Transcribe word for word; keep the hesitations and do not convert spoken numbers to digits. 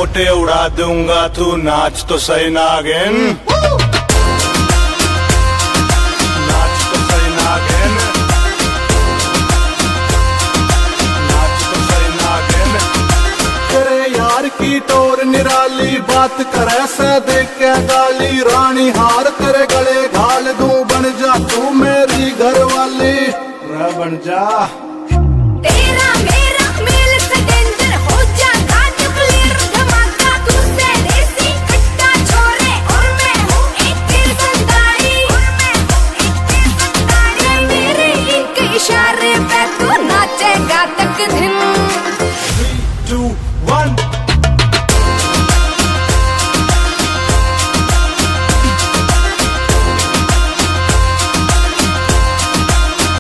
मोटे उड़ा दूंगा, तू नाच तो सही नागिन। नाच तो सही नागिन, नाच तो सही नागिन। तेरे यार की टोर निराली, बात करे से देख के गाली। रानी हार तेरे गले घाल दूं, बन जा तू मेरी घरवाली। बन जा।